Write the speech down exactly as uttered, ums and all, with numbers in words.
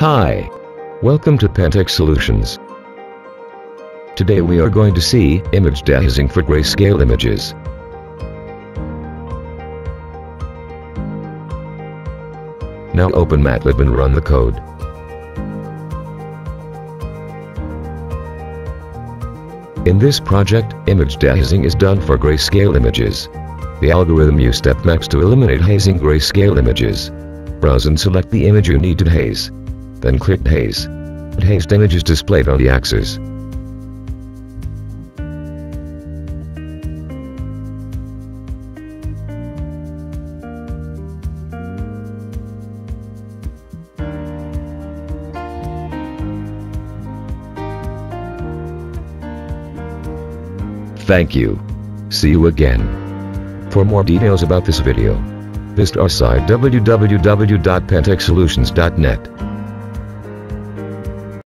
Hi! Welcome to Pantech Solutions. Today we are going to see image dehazing for grayscale images. Now open MATLAB and run the code. In this project, image dehazing is done for grayscale images. The algorithm use step maps to eliminate hazing grayscale images. Browse and select the image you need to dehaze. Then click Dehaze. The hazed image is displayed on the axis. Thank you. See you again. For more details about this video, visit our site w w w dot pantech solutions dot net.